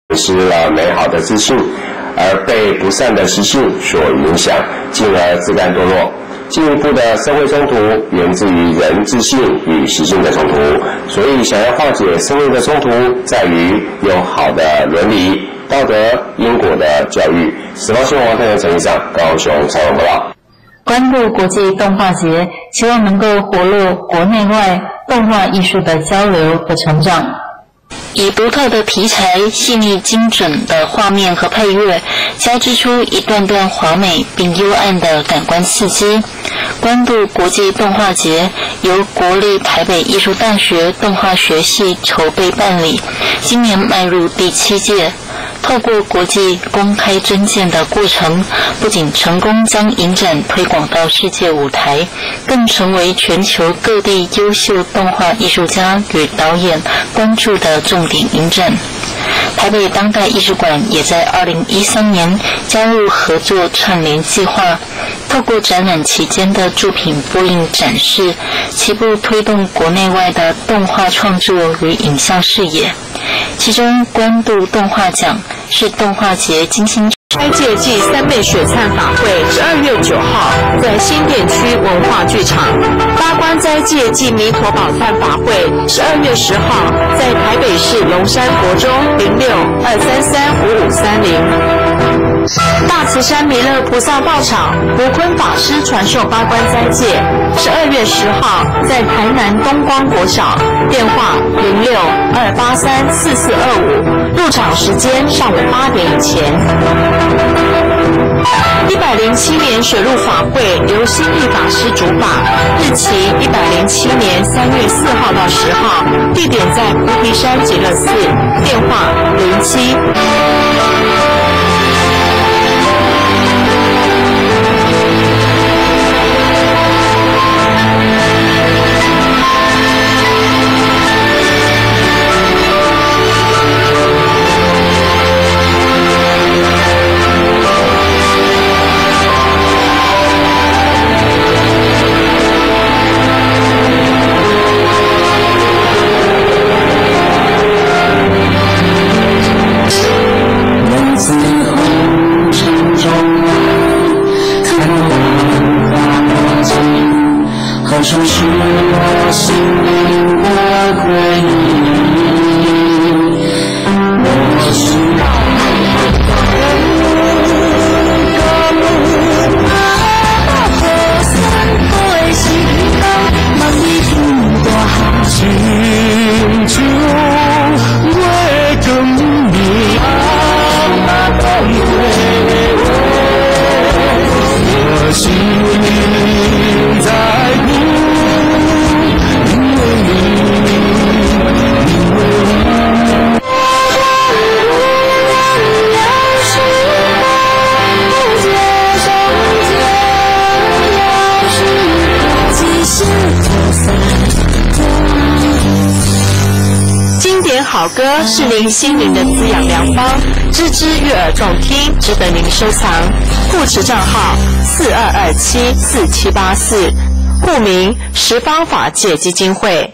失了美好的自信，而被不善的习性所影响，进而自甘堕落。进一步的社会冲突源自于人自信与习性的冲突，所以想要化解社会的冲突，在于有好的伦理、道德、因果的教育。时报新闻太阳陈医生，高雄采访报道。 关注国际动画节，希望能够活络国内外动画艺术的交流和成长。 以独特的题材、细腻精准的画面和配乐，交织出一段段华美并幽暗的感官刺激。关渡国际动画节由国立台北艺术大学动画学系筹备办理，今年迈入第7届。透过国际公开征件的过程，不仅成功将影展推广到世界舞台，更成为全球各地优秀动画艺术家与导演关注的重点影展。台北当代艺术馆也在2013年加入合作串联计划，透过展览期间的作品播映展示，齐步推动国内外的动画创作与影像视野。其中关渡动画奖是动画节精心开届暨三妹雪灿法会12月9号在新店区文化剧场，八关斋戒暨弥陀宝忏法会12月10号在台北市龙山国中06-233-5530。大慈山弥勒菩萨道场吴坤法师传授八关斋戒12月10号在台南东光国小，电话06-283-4425，入场时间上午8点以前。107年水陆法会由心意法师主法，日期107年3月4号到10号，地点在菩提山极乐寺，电话07。 说是我心灵的回忆，我是清楚我跟你我心在乎好歌是您心灵的滋养良方，枝枝悦耳动听，值得您收藏。户籍账号42274784，户名十方法界基金会。